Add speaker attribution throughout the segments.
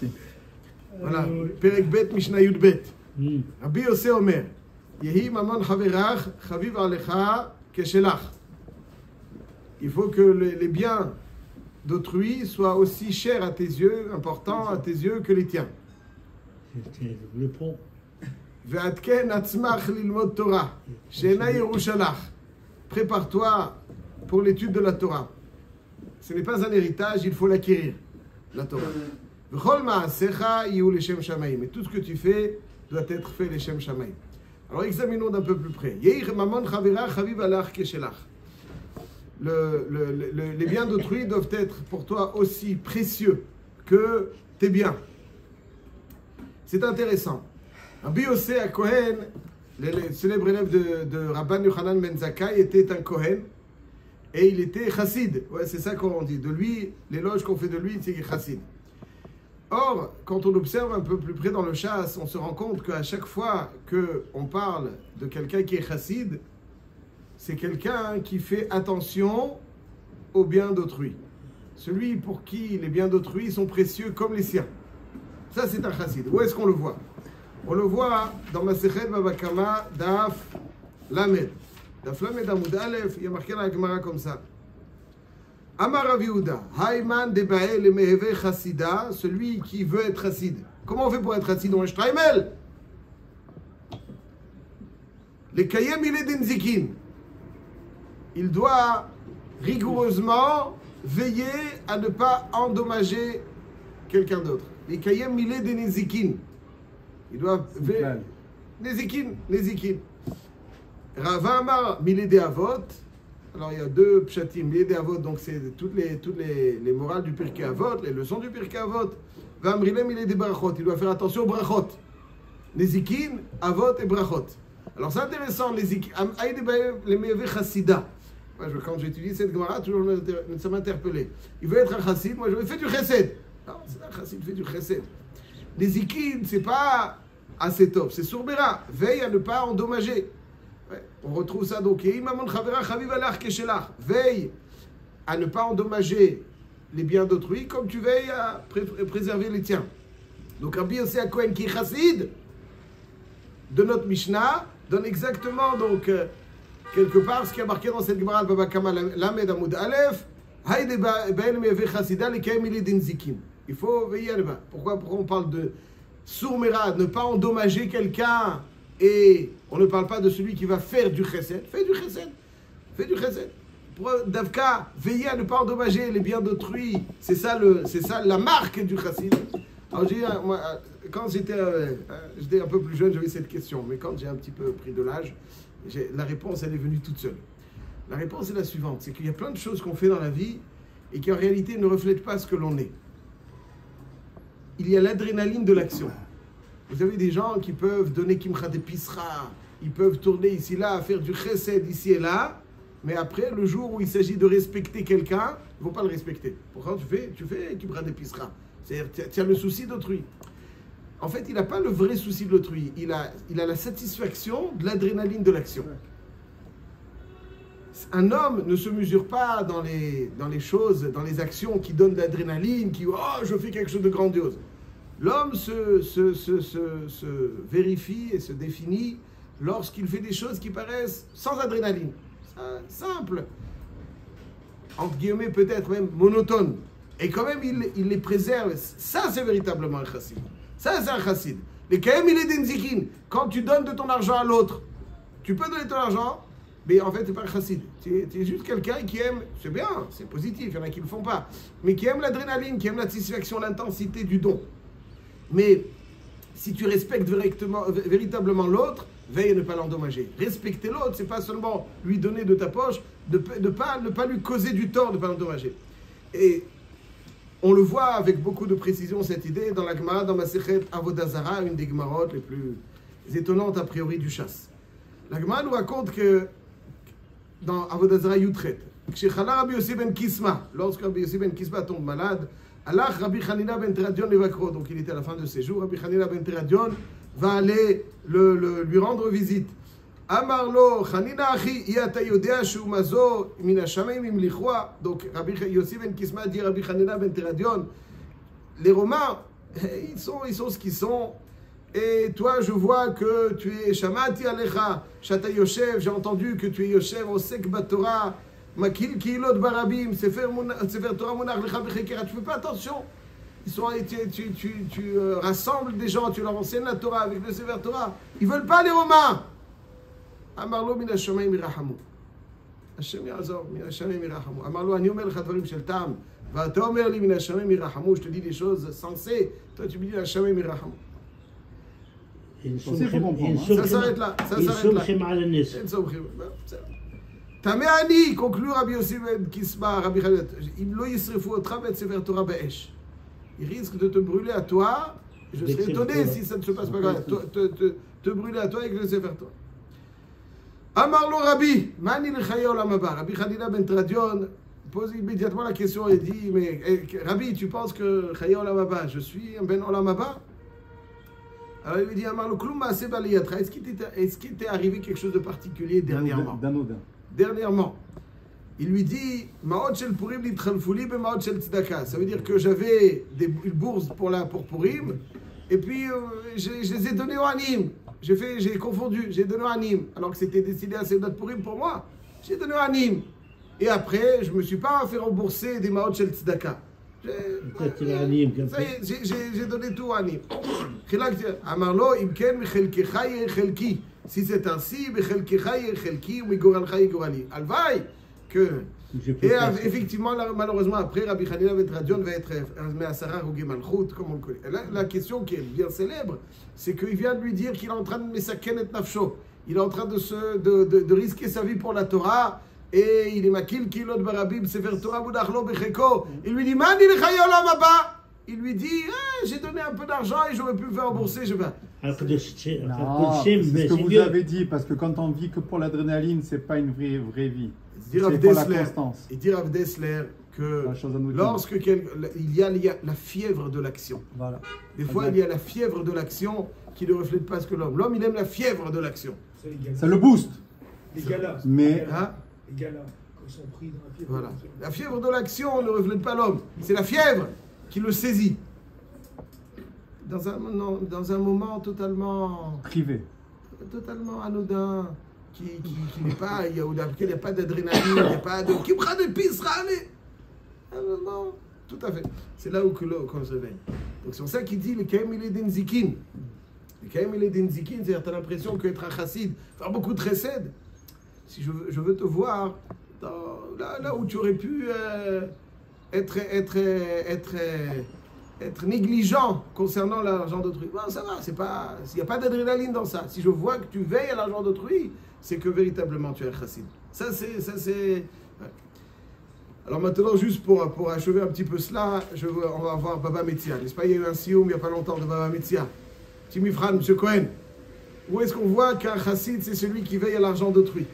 Speaker 1: Voilà, Perek Bet Mishnah Yud Bet. Rabbi Yossé Omer, Yehi Mamon Chaverach, Chaviv Alecha Keshelach. Il faut que les biens d'autrui soient aussi chers à tes yeux, importants à tes yeux que les tiens.
Speaker 2: C'est le pont.
Speaker 1: Ve'atken atzmach lilmod Torah, she'ena yerushalach. Prépare-toi pour l'étude de la Torah. Ce n'est pas un héritage, il faut l'acquérir, la Torah. V'chol ma'asecha yihu leshem shamayim. Et tout ce que tu fais doit être fait leshem shamayim. Alors examinons d'un peu plus près. Yehi mamon chavera chaviv alach keshelach. Les biens d'autrui doivent être pour toi aussi précieux que tes biens. C'est intéressant. Rabbi Yossé à Kohen, le célèbre élève de Rabban Yochanan ben Zakkai, était un Kohen et il était chassid. Ouais, c'est ça qu'on dit. De lui, l'éloge qu'on fait de lui, c'est qu'il est chassid. Or, quand on observe un peu plus près dans le chasse, on se rend compte qu'à chaque fois qu'on parle de quelqu'un qui est chassid, c'est quelqu'un qui fait attention aux biens d'autrui. Celui pour qui les biens d'autrui sont précieux comme les siens. Ça, c'est un chassid. Où est-ce qu'on le voit? On le voit dans Masechet Baba Kama, Daf Lamed. Daf Lamed Amoud Aleph, il y a marqué dans la Gemara comme ça. Amar Rav Yehuda, Hayman Debae le Meheve Chassida, celui qui veut être chassid. Comment on fait pour être chassid? On est shtraimel. Les Kayem il est d'Enzikin. Il doit rigoureusement veiller à ne pas endommager quelqu'un d'autre. Les Kayem il est d'Enzikin. Il doit veiller. Nezikin. Rava Amar Milé de Avot. Alors il y a deux pshatim. Milé de Avot, donc c'est toutes les morales du Pirkei Avot, les leçons du Pirkei Avot. Vamrilem Milé de Brachot. Il doit faire attention aux Brachot. Nezikin, Avot et Brachot. Alors c'est intéressant, les Meheve Chassida. Quand j'étudie cette Gemara, toujours ça m'interpellait. Il veut être un chassid, moi je veux faire du chesed. Non, c'est un chassid, fait du chesed. Les zikin, c'est pas assez top, c'est sourbera. Veille à ne pas endommager. Ouais, on retrouve ça donc. Veille à ne pas endommager les biens d'autrui comme tu veilles à préserver les tiens. Donc Rabbi Yossé à Kohen qui est chassid de notre Mishnah donne exactement donc quelque part ce qui est marqué dans cette Gemara de Baba Kama Lamed Amoud Aleph. Il faut veiller à ne pas. Pourquoi on parle de sourmera, ne pas endommager quelqu'un, et on ne parle pas de celui qui va faire du chesed. Fais du chesed. Fais du chesed. Pour Davka, veiller à ne pas endommager les biens d'autrui, c'est ça la marque du chassid. Alors moi, quand j'étais un peu plus jeune, j'avais cette question, mais quand j'ai un petit peu pris de l'âge, la réponse elle est venue toute seule. La réponse est la suivante, c'est qu'il y a plein de choses qu'on fait dans la vie et qui en réalité ne reflètent pas ce que l'on est. Il y a l'adrénaline de l'action. Vous avez des gens qui peuvent donner kimcha de pisra, ils peuvent tourner ici là, faire du chesed ici et là, mais après, le jour où il s'agit de respecter quelqu'un, ils ne vont pas le respecter. Pourquoi tu fais kimcha de pisra? C'est-à-dire, tu as le souci d'autrui. En fait, il n'a pas le vrai souci de l'autrui. Il a la satisfaction de l'adrénaline de l'action. Un homme ne se mesure pas dans les choses, dans les actions qui donnent de l'adrénaline, qui « Oh, je fais quelque chose de grandiose ». L'homme se vérifie et se définit lorsqu'il fait des choses qui paraissent sans adrénaline. Simple. Entre guillemets, peut-être même monotone. Et quand même, il les préserve. Ça, c'est véritablement un chassid. Ça, c'est un chassid. Les kaem, il est d'enzikin. Quand tu donnes de ton argent à l'autre, tu peux donner ton argent, mais en fait, tu n'es pas un chassid. Tu es juste quelqu'un qui aime, c'est bien, c'est positif, il y en a qui ne le font pas, mais qui aime l'adrénaline, qui aime la satisfaction, l'intensité du don. Mais si tu respectes véritablement l'autre, veille à ne pas l'endommager. Respecter l'autre, c'est pas seulement lui donner de ta poche, ne pas lui causer du tort, de ne pas l'endommager. Et on le voit avec beaucoup de précision, cette idée, dans la Gemara, dans Masechet Avodah Zara, une des Gemarot les plus étonnantes a priori du chasse. La Gemara nous raconte que dans Avodah Zara Yutret, Rabbi Yossi ben Kisma, lorsque Rabbi Yossi ben Kisma tombe malade, Allah Rabbi Hanina ben Teradion l'évacro, donc il était à la fin de ses jours, Rabbi Hanina ben Teradion va aller lui rendre visite. Amarlo, Hanina achi, yata yodea shu mazo min hashamayim im lichwa. Donc Rabbi Yossi ben Kisma dit Rabbi Hanina ben Teradion, les Romains Ils sont ce qu'ils sont. Et toi, je vois que tu es Shamati Alecha, Shata Yoshev, j'ai entendu que tu es Yoshev, Osek Batora, Makil Kilot Barabim, Sefer Torah Monach Lecha Bechekera. Tu fais pas attention. Tu rassembles des gens, tu leur enseignes la Torah avec le Sefer Torah. Ils veulent pas les Romains. Amarlo min hashamayim yirahamu. Hashem ya'azor, min hashamayim yirahamu. Amarlo, ani omer lecha dvarim shel ta'am. Va'ata omer li min hashamayim yirahamu. Je te dis des choses sensées. Toi, tu me dis hashamayim yirahamu. Ça s'arrête là. Ça s'arrête là. Tameani, conclut Rabbi Yossi ben Kisma, Rabbi Khaled. Im lo yisrefu otra bet Sefer Torah be'esh. Il risque de te brûler à toi. Je serais étonné si ça ne se passe pas grave. Te brûler à toi avec le Sefer Torah. Amarlo Rabbi, Mani l'chaya olam haba. Rabbi Khadina ben Tradion pose immédiatement la question et dit, mais Rabbi, tu penses que chaya olam haba, je suis un ben olam haba? Alors il lui dit, Amarlo klum ma'aseh baliyatra. Est-ce qu'il t'est arrivé quelque chose de particulier dernièrement? Dernièrement. Il lui dit, Ma'od shel Purim litchalfuli be Ma'od shel tzedaka. Ça veut dire que j'avais une bourse pour Purim, et puis je les ai donnés au Anim. J'ai confondu, j'ai donné au Anim, alors que c'était destiné à Seudat Purim pour moi. J'ai donné au Anim. Et après, je ne me suis pas fait rembourser des Ma'od shel tzedaka. J'ai donné tout au Anim. Amarlo, imken michelkecha yechelki. Si c'est ainsi, michelkecha yechelki, migoralcha yigorali. Alvaï que. Et effectivement, malheureusement, après, Rabbi Hanina ben Tradion va être Me'asara Rugei Malchut, comme on le connaît. La question qui est bien célèbre, c'est qu'il vient de lui dire qu'il est en train de Mesaken et Nafsho. Il est en train de risquer sa vie pour la Torah. Et il est Makil Kilot Barabim, Sefer Torah Budachlo Becheko. Il lui dit, Mani l'chaya olam haba. Il lui dit, j'ai donné un peu d'argent et j'aurais pu me faire rembourser. Je vais.
Speaker 3: Non, c'est ce que vous avez dit, parce que quand on vit que pour l'adrénaline, c'est pas une vraie vie. C'est pour la constance.
Speaker 1: Il dit Rav Dessler que lorsque il y a la fièvre de l'action. Voilà. Des fois, il y a la fièvre de l'action qui ne reflète pas ce que l'homme. L'homme, il aime la fièvre de l'action.
Speaker 3: Ça le booste.
Speaker 4: Les galas.
Speaker 3: Mais
Speaker 4: les galas, quand ils sont pris dans la fièvre.
Speaker 1: Voilà. La fièvre de l'action ne reflète pas l'homme. C'est la fièvre qui le saisit. Dans un moment totalement
Speaker 3: privé,
Speaker 1: totalement anodin, qui n'est pas, il n'y a pas d'adrénaline, il n'y a pas de qui prend des pistes, non, tout à fait. C'est là où qu'on se réveille. Donc c'est pour ça qu'il dit le Kaim il est d'Enzikin. Le Kaim il est d'Enzikin, c'est-à-dire tu as l'impression qu'être un chassid, faire beaucoup de chesed. Si je veux te voir là où tu aurais pu être négligent concernant l'argent d'autrui. Bon, ça va, il n'y a pas d'adrénaline dans ça. Si je vois que tu veilles à l'argent d'autrui, c'est que véritablement tu es un chassid. Ça c'est. Ouais. Alors maintenant, juste pour achever un petit peu cela, on va voir Baba Metzia. N'est-ce pas? Il y a eu un sioum il n'y a pas longtemps de Baba Metzia. Timifran, M. Cohen. Où est-ce qu'on voit qu'un chassid, c'est celui qui veille à l'argent d'autrui?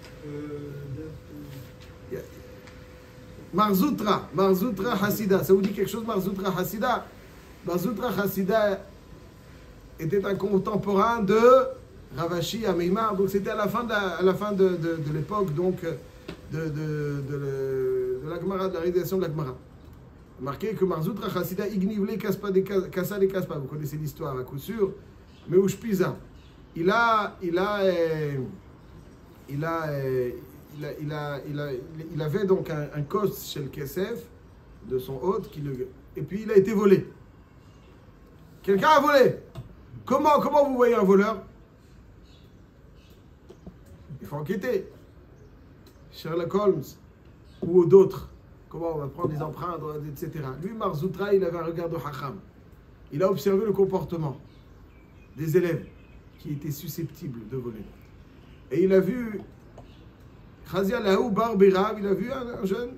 Speaker 1: Marzoutra Hassida. Ça vous dit quelque chose, Marzoutra Hassida? Marzoutra Hassida était un contemporain de Ravashi à Meimar. Donc c'était à la fin de l'époque donc de la Gemara, de la réalisation de la Gemara. Marqué que Marzoutra Hassida ignivle Kassa de Kaspa. Vous connaissez l'histoire à coup sûr. Mais Ushpiza. Il avait donc un kos chez le Kesef de son hôte et puis il a été volé. Quelqu'un a volé. Comment vous voyez un voleur? Il faut enquêter. Sherlock Holmes ou d'autres. Comment on va prendre les empreintes, etc. Lui, Marzoutra, il avait un regard de Hacham. Il a observé le comportement des élèves qui étaient susceptibles de voler. Et il a vu Khazia Lahou Bar Berav, il a vu un jeune.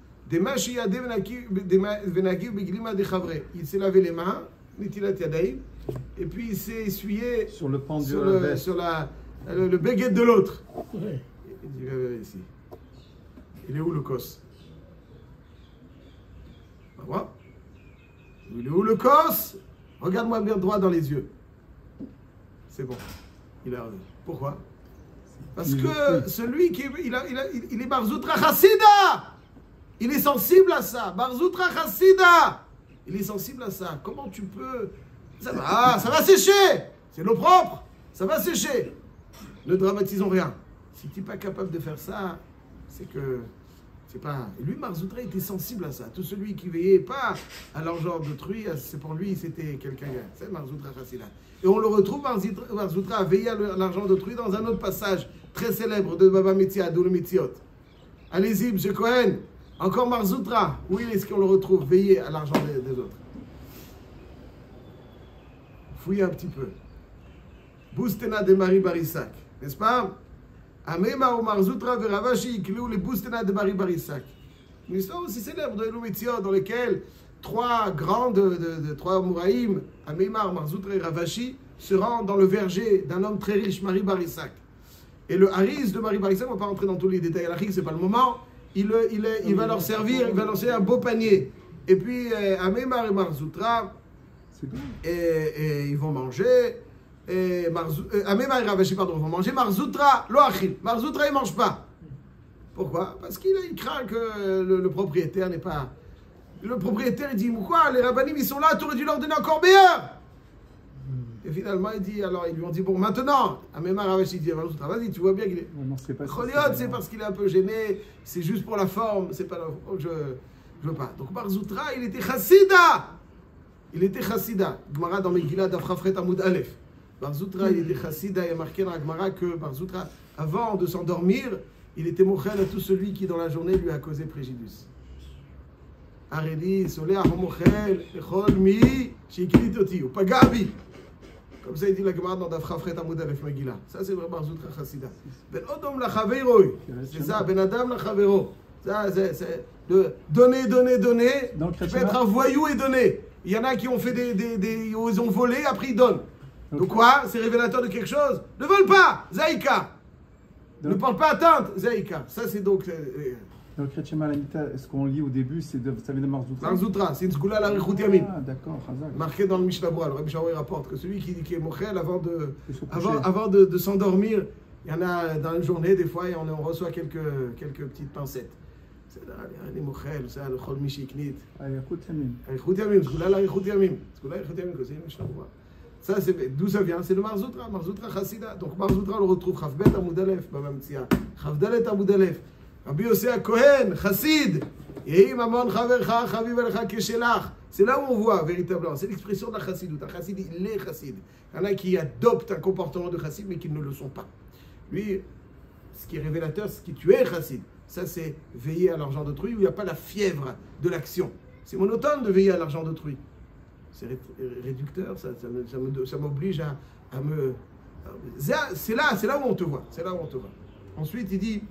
Speaker 1: Il s'est lavé les mains, et puis il s'est essuyé
Speaker 3: sur le pan
Speaker 1: sur le baguette de l'autre. Ouais. Il dit, ici. Il est où le cos? Il est où le cos? Regarde-moi bien droit dans les yeux. C'est bon. Il a. Pourquoi? Parce que celui qui il est Barzoutra Chassida. Il est sensible à ça. Barzoutra Chassida. Il est sensible à ça. Comment tu peux Ça va sécher. C'est l'eau propre. Ça va sécher. Ne dramatisons rien. Si tu n'es pas capable de faire ça, c'est que... c'est pas... Et lui, Marzoutra était sensible à ça. Tout celui qui veillait pas à l'argent d'autrui, c'est pour lui, c'était quelqu'un... C'est Marzoutra Chassida. Et on le retrouve, Marzoutra, à veiller à l'argent d'autrui dans un autre passage très célèbre de Baba Metzia, d'où le Metziot. Allez-y, M. Cohen. Encore Marzoutra. Où est-ce qu'on le retrouve? Veiller à l'argent des autres. Fouillez un petit peu. Boustena de Marie Barissak. N'est-ce pas? Amema ou Marzoutra ve Ravashi Ikliou les Boustena de Marie Barissak. Une histoire aussi célèbre de Eloumetziot dans laquelle trois grands trois Mouraïm, Amema, Marzoutra et Ravashi, se rendent dans le verger d'un homme très riche, Marie Barissak. Et le haris de Marie Barissak, on ne va pas rentrer dans tous les détails, ce n'est pas le moment, il va leur servir, il va lancer un beau panier. Et puis Amema et Marzoutra, et ils vont manger. Amema et Ravashi, pardon, vont manger. Marzoutra, loachil. Marzoutra, il ne mange pas. Pourquoi? Parce qu'il craint que le propriétaire n'est pas... Le propriétaire, il dit, quoi, les rabbinim, ils sont là, tu aurais dû leur donner encore meilleur. Et finalement, il dit, alors, ils lui ont dit, bon, maintenant, Amema et Ravashi dit, Marzoutra, vas-y, tu vois bien qu'il est...
Speaker 3: Non, c'est pas
Speaker 1: Choliot, c'est parce qu'il est un peu gêné, c'est juste pour la forme, c'est pas... Je veux pas. Donc, Marzoutra, il était chassida. Il était chassida. Gemara dans Megillah d'Afrafret Amoud Aleph. Marzoutra, il était chassida, il y a marqué dans la Gemara que Marzoutra, avant de s'endormir, il était mochel à tout celui qui dans la journée lui a causé préjudice. Areli, Soleh, Mochel, Echol, Mi, Shikritoti, ou Pagabi. Comme ça, il dit la Gemara dans Afrafret Amoud Aleph Megillah. Ça, c'est vraiment Marzoutra chassida. Ben Odom la Chaveiroi. C'est ça, Ben Adam la Chaveiro. Ça, c'est de donner. Tu peux être un voyou et donner. Il y en a qui ont fait ils ont volé, après ils donnent. Donc quoi? C'est révélateur de quelque chose? Ne vole pas, Zaïka. Ne porte pas atteinte, Zaïka. Ça c'est donc...
Speaker 3: Dans le Chrétien Malanita, ce qu'on lit au début, ça vient de Marzoutra.
Speaker 1: Marzoutra, c'est une sgoula la Richout Yamim.
Speaker 3: Ah d'accord, Hazak.
Speaker 1: Marqué dans le Mishnah Bora. Le Rabbi Shaoui rapporte que celui qui est mochel avant de s'endormir, il y en a dans la journée des fois et on reçoit quelques petites pincettes. C'est les mochel, c'est le chol mishiknit.
Speaker 3: Richout Yamim.
Speaker 1: Richout Yamim, sgoula la Richout Yamim. Sgoula la Richout Yamim, c'est le Mishnah Bora. Ça, d'où ça vient? C'est le Marzoutra, Marzoutra Chassida. Donc Marzoutra, on le retrouve Chavbet Amoud Aleph, Baba Metzia, Chavdalet Amoud Aleph. Rabbi Yosef Cohen, Chassid, Yehi Mamon Chavercha, Chaviv Alecha Keshelach. C'est là où on voit véritablement, c'est l'expression de la Chassidoute. Un Chassid, il est Chassid. Il y en a qui adoptent un comportement de Chassid, mais qui ne le sont pas. Lui, ce qui est révélateur, c'est que tu es Chassid. Ça, c'est veiller à l'argent d'autrui, où il n'y a pas la fièvre de l'action. C'est monotone de veiller à l'argent d'autrui. C'est réducteur, ça m'oblige à me... C'est là où on te voit. C'est là où on te voit. Ensuite, il dit...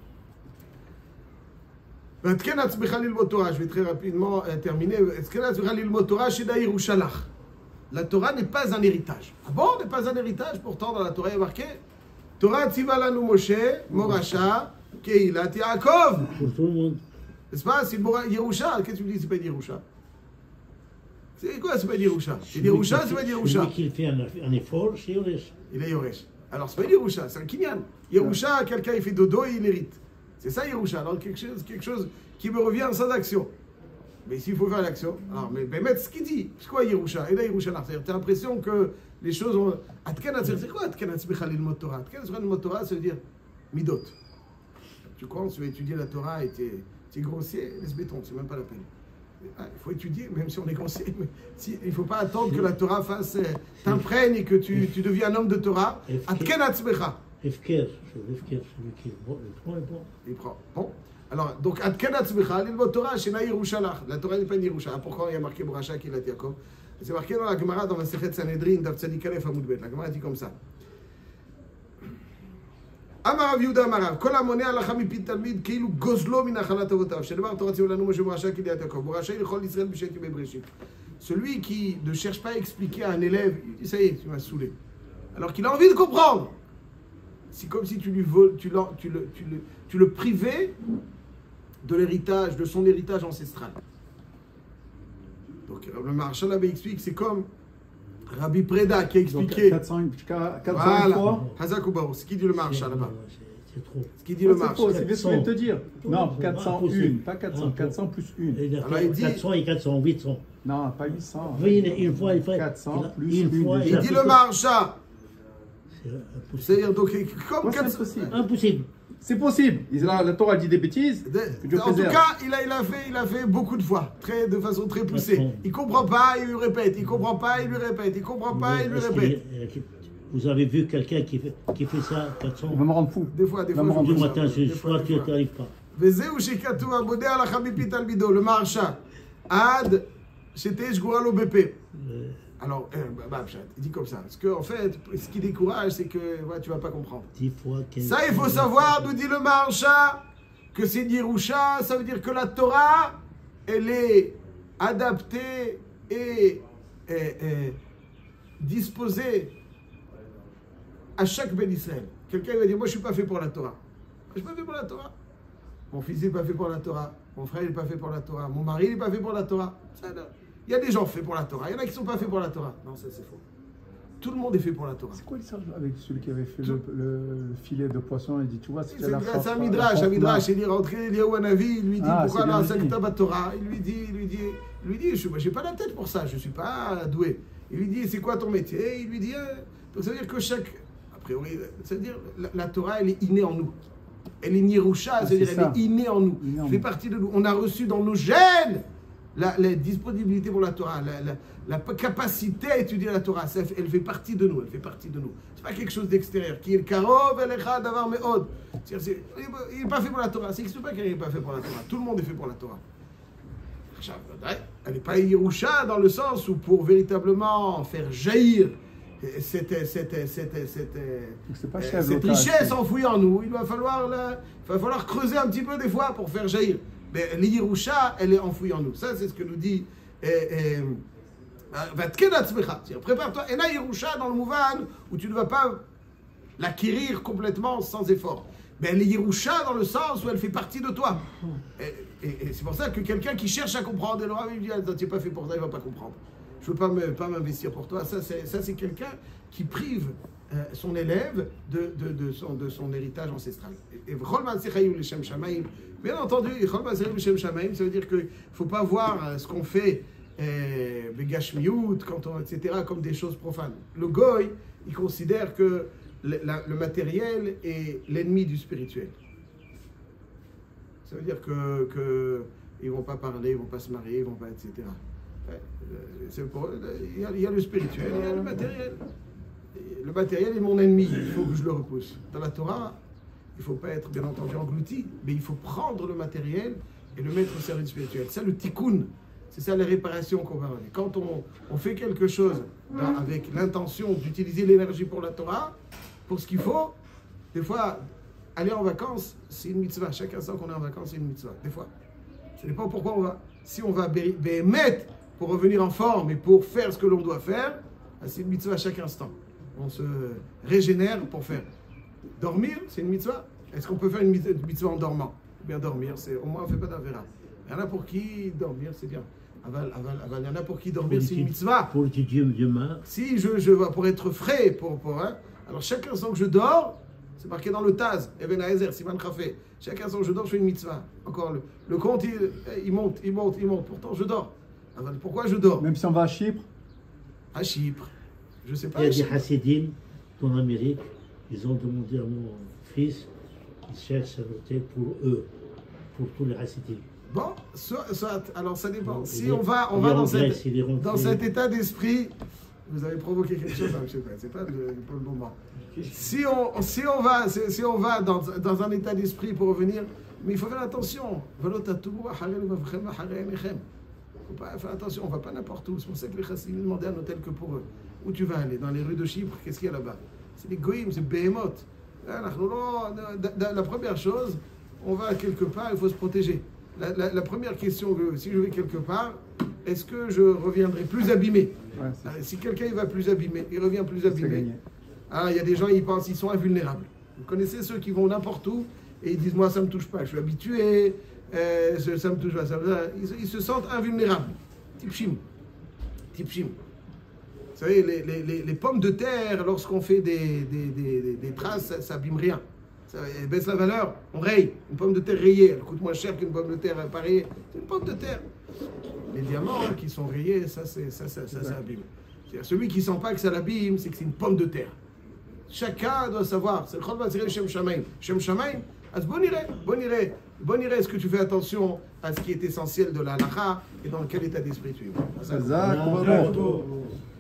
Speaker 1: Je vais très rapidement terminer. La Torah n'est pas un héritage. Ah bon, n'est pas un héritage? Pourtant, dans la Torah, il y a marqué Torah tzivalanu Moshe, Morasha, Keilat Yaakov.
Speaker 2: Pour tout le monde.
Speaker 1: N'est-ce pas? C'est Yerusha. Qu'est-ce que tu me dis? C'est pas Yerusha. C'est quoi? C'est pas Yerusha. C'est Yerusha, c'est pas Yerusha.
Speaker 2: Celui qui fait un effort, c'est Yoresh.
Speaker 1: Il est Yoresh. Alors, c'est pas Yerusha, c'est un Kinyan. Yerusha, quelqu'un il fait dodo et il hérite. C'est ça Yerusha. Alors, quelque chose qui me revient sans action. Mais s'il faut faire l'action, alors, mais mettre ce qu'il dit. C'est quoi Yerusha? Et là, Yerusha, t'as l'impression que les choses ont. C'est quoi Atken Atzmecha Lilmod Torah? Atken Atzmecha Lilmod Torah, ça veut dire midot. Tu crois, tu vas étudier la Torah et t'es grossier, laisse béton, c'est même pas la peine. Il faut étudier, même si on est grossier. Mais il ne faut pas attendre que la Torah t'imprègne et que tu deviens un homme de Torah. Atken Atzmecha.
Speaker 2: Efker, celui qui est bon,
Speaker 1: il prend. Bon. Alors, donc, Atken Atzmecha, Lilmod Torah, Shena Yerushalach. La Torah n'est pas une Yerusha. Pourquoi il y a marqué Borasha Kilat Yaakov? C'est marqué dans la Gemara, dans la Sechet Sanhedrin, Daf Tzadik Aleph Amud Bet. La Gemara dit comme ça. Amar Rav Yehuda Amarav, Kol Hamoneh Halacha Mipit Talmid, Keilu Gozlo Min Achalat Avotav. Shedvar Torah Tzivulanu Moshe Borasha Kilat Yaakov. Borasha Yechol Israël B'Shet Yemei Bereshit. Celui qui ne cherche pas à expliquer à un élève, il dit ça y est, tu m'as saoulé. Alors qu'il a envie de comprendre. C'est comme si tu le privais de l'héritage, de son héritage ancestral. Donc le Maharshal Abbé explique, c'est comme Rabbi Preda qui a expliqué.
Speaker 3: Donc, 400
Speaker 1: voilà.
Speaker 3: fois.
Speaker 1: Hazak ou Barou, c'est qui dit le Maharshal là-bas?
Speaker 2: C'est trop.
Speaker 1: Ce qu'il dit le
Speaker 3: C'est
Speaker 1: marché.
Speaker 3: faux, c'est bien ce que je viens de te dire. Non,
Speaker 2: Impossible.
Speaker 3: 401, pas 400,
Speaker 2: Impossible.
Speaker 3: 400 plus 1.
Speaker 2: Il a
Speaker 1: Alors,
Speaker 2: fait
Speaker 1: il dit-
Speaker 2: 400 et 400, 800.
Speaker 3: Non, pas 800.
Speaker 2: Oui, une fois, il fait
Speaker 3: 400 plus
Speaker 2: une fois,
Speaker 3: une.
Speaker 1: Il
Speaker 2: a
Speaker 1: dit
Speaker 2: fait
Speaker 1: le
Speaker 2: tout.
Speaker 1: marcha.
Speaker 2: C'est impossible.
Speaker 1: C'est-à-dire, donc, comme
Speaker 3: Moi, c'est
Speaker 1: 400.
Speaker 3: impossible.
Speaker 2: Impossible.
Speaker 3: C'est possible. La Torah dit des bêtises. que Dieu
Speaker 1: En tout
Speaker 3: préserve.
Speaker 1: cas, il a fait beaucoup de fois, de façon très poussée.
Speaker 2: Attends.
Speaker 1: Il comprend pas, il lui répète. Il comprend pas, il lui répète. Il comprend pas, il lui
Speaker 2: Est-ce
Speaker 1: répète.
Speaker 2: vous avez vu quelqu'un qui fait ça 400
Speaker 3: On va me rendre fou.
Speaker 1: Des fois,
Speaker 3: Va me
Speaker 1: je
Speaker 3: rendre
Speaker 2: du
Speaker 1: fais ça.
Speaker 2: matin, ce
Speaker 1: Des fois,
Speaker 2: soir,
Speaker 1: des
Speaker 2: tu
Speaker 1: fois.
Speaker 2: n'y arrives pas.
Speaker 1: וזהו שכתוב המודה על החביפית על מידו, למרשה, עד שתהיה שגורה לו בפה. Alors, il dit comme ça. Parce qu'en fait, ce qui décourage, c'est que tu vas pas comprendre.
Speaker 2: 10 fois, 15
Speaker 1: Ça, il faut savoir, nous dit le Maharsha, que c'est Yerusha, ça veut dire que la Torah, elle est adaptée et disposée à chaque Ben Israël. Quelqu'un va dire, moi je suis pas fait pour la Torah. Je suis pas fait pour la Torah. Mon fils n'est pas fait pour la Torah. Mon frère n'est pas fait pour la Torah. Mon mari n'est pas fait pour la Torah. Il y a des gens faits pour la Torah. Il y en a qui ne sont pas faits pour la Torah. Non, ça c'est faux. Tout le monde est fait pour la Torah.
Speaker 3: C'est quoi l'histoire avec celui qui avait fait le filet de poisson? Il dit, tu vois,
Speaker 1: C'est un midrash, il dit rentrer Eliyahu Hanavi, il lui dit pourquoi la Sakta Torah, il lui dit, je n'ai pas la tête pour ça, je ne suis pas doué. Il lui dit, c'est quoi ton métier? Il lui dit, donc ça veut dire que a priori, ça veut dire la Torah, elle est innée en nous. Elle est Nirusha, c'est-à-dire elle est innée en nous. Elle fait partie de nous. On a reçu dans nos gènes la disponibilité pour la Torah, la capacité à étudier la Torah, elle fait partie de nous, elle fait partie de nous. C'est pas quelque chose d'extérieur. Qui est le karov, el-echad, davar me'od. Il n'est pas fait pour la Torah. C'est pas qu'il n'est pas fait pour la Torah. Tout le monde est fait pour la Torah. Elle n'est pas Yerusha dans le sens où pour véritablement faire jaillir cette richesse enfouie en nous, il va falloir creuser un petit peu des fois pour faire jaillir. Mais l'Yerusha, elle est enfouie en nous. Ça, c'est ce que nous dit prépare-toi. Et là, Yerusha, dans le Mouvan, où tu ne vas pas l'acquérir complètement sans effort. Mais l'Yerusha, dans le sens où elle fait partie de toi. Et c'est pour ça que quelqu'un qui cherche à comprendre, il dit, tu n'es pas fait pour ça, il ne va pas comprendre. Je ne veux pas m'investir pour toi. Ça, c'est quelqu'un qui prive son élève de son héritage ancestral. Et bien entendu, ça veut dire qu'il ne faut pas voir ce qu'on fait Begashmiut, etc., comme des choses profanes. Le Goy, il considère que le matériel est l'ennemi du spirituel. Ça veut dire que ils ne vont pas parler, ils ne vont pas se marier, ils ne vont pas, etc. Il y a le spirituel, il y a le matériel. Le matériel est mon ennemi, il faut que je le repousse. Dans la Torah, il ne faut pas être, bien entendu, englouti, mais il faut prendre le matériel et le mettre au service spirituel. C'est ça le tikkun, c'est ça la réparation qu'on va avoir. Quand on fait quelque chose avec l'intention d'utiliser l'énergie pour la Torah, pour ce qu'il faut, des fois, aller en vacances, c'est une mitzvah. Chacun sent qu'on est en vacances, c'est une mitzvah. Des fois. Ça dépend pourquoi on va. Si on va mettre pour revenir en forme et pour faire ce que l'on doit faire, c'est une mitzvah à chaque instant. On se régénère pour faire. Dormir, c'est une mitzvah. Est-ce qu'on peut faire une mitzvah en dormant? Bien dormir, c'est au moins on ne fait pas d'avera. Il y en a pour qui dormir, c'est bien. Il y en a pour qui dormir, c'est une mitzvah.
Speaker 2: Pour étudier demain.
Speaker 1: Si je pour être frais, hein. Alors chaque instant que je dors, c'est marqué dans le Taz, Even Haezer, Siman Chafé. Chaque instant que je dors, je fais une mitzvah. Encore, le compte, il monte. Pourtant, je dors. Alors, pourquoi je dors?
Speaker 3: Même si on va à Chypre?
Speaker 1: À Chypre. Je ne sais pas.
Speaker 2: Il y a des Hasidim en Amérique, ils ont demandé à mon fils qu'il cherche un hôtel pour eux, pour tous les Hasidim.
Speaker 1: Bon, alors ça dépend.
Speaker 2: Bon,
Speaker 1: si on va dans cet état d'esprit, vous avez provoqué quelque chose, je ne sais pas, c'est pas le moment. Si on va dans un état d'esprit pour revenir, mais il faut faire attention. Il faut pas faire attention, on ne va pas n'importe où. C'est pour ça que les Chassidim demandaient un hôtel que pour eux. Où tu vas aller? Dans les rues de Chypre, qu'est-ce qu'il y a là-bas? C'est des goïms, c'est behemoth. La première chose, on va quelque part, il faut se protéger. La première question, si je vais quelque part, est-ce que je reviendrai plus abîmé? Si quelqu'un il va plus abîmé, il revient plus abîmé. Il y a des gens, ils pensent qu'ils sont invulnérables. Vous connaissez ceux qui vont n'importe où et ils disent, moi ça ne me touche pas, je suis habitué, ça me touche pas. Ils se sentent invulnérables. Tipchim. Vous savez, les pommes de terre, lorsqu'on fait des traces, ça abîme rien. elle baisse la valeur, on raye. Une pomme de terre rayée, elle coûte moins cher qu'une pomme de terre pas rayée. C'est une pomme de terre. Les diamants qui sont rayés, ça abîme. C'est-à-dire, celui qui sent pas que ça l'abîme, c'est que c'est une pomme de terre. Chacun doit savoir. C'est le Chol Vatzirel Shem Shamaim. Shem Shamaim, bon irait, est-ce que tu fais attention à ce qui est essentiel de la halakha et dans quel état d'esprit tu es.